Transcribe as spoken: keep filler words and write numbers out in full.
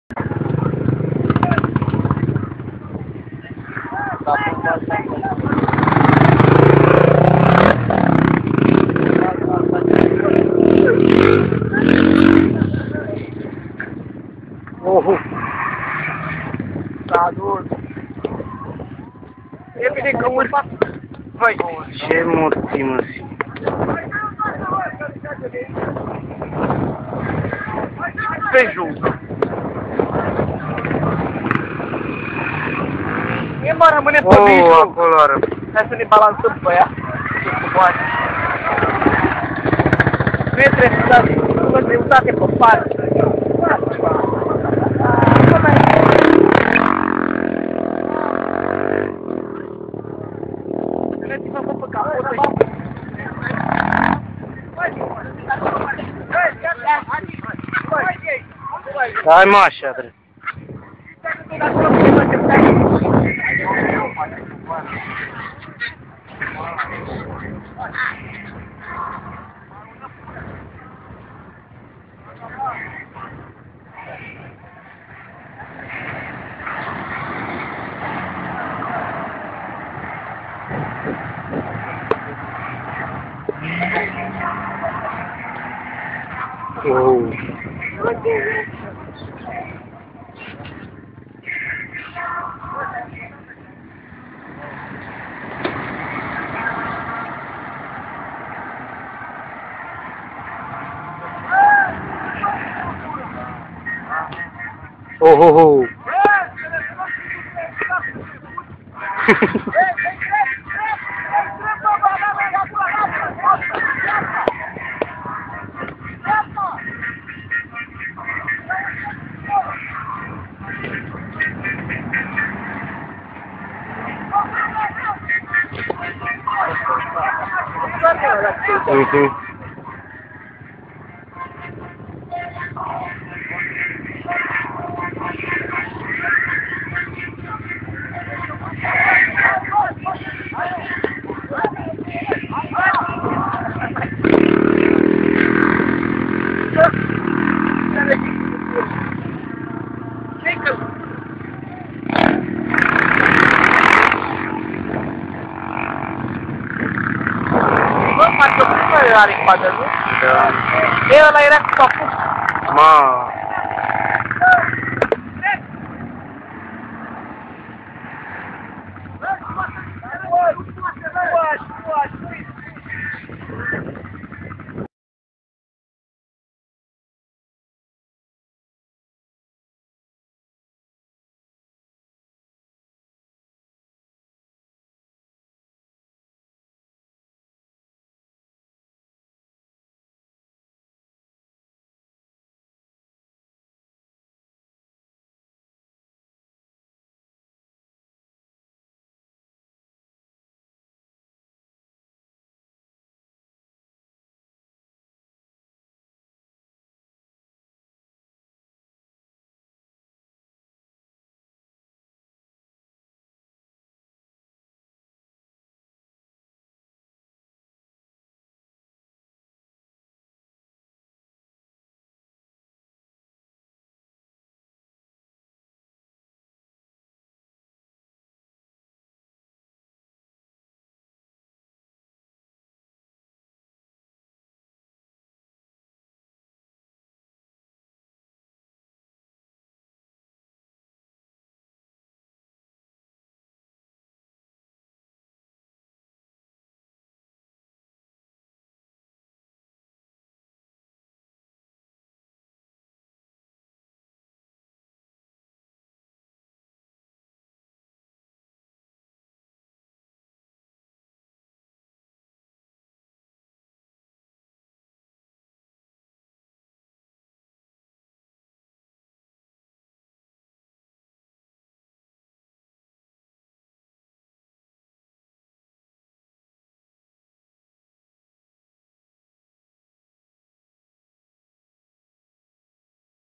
Oh, Sador. E bine că urma. Vai, ce morți, măsi. Pe jos. E mă rămâne pe Oh, mijloc. acolo ară. Hai să ne balansăm pe ea. Nu e treptat, nu e treptate pe parte. Hai mă așa, drept. Oh. Oh, oh, oh. Mm-hmm. Are coadă, nu? Da. E ăla era cu capul. Ma.